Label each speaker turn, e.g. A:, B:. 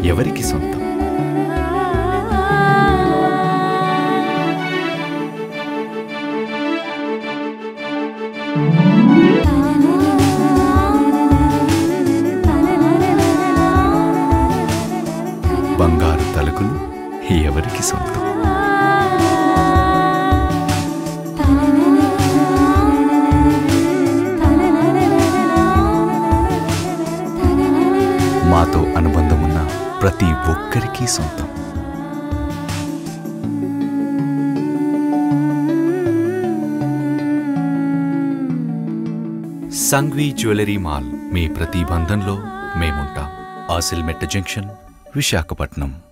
A: ఎవరికి సొంతం? బంగారు తలుకులు ఎవరికి సొంతం? మాతో అనుబంధమున్న ప్రతి ఒక్కరికి సొంతం. సంఘ్వి జ్యువెలరీ మాల్, మీ ప్రతి బంధంలో మేముంటాం. ఆసిల్మెట్ట జంక్షన్, విశాఖపట్నం.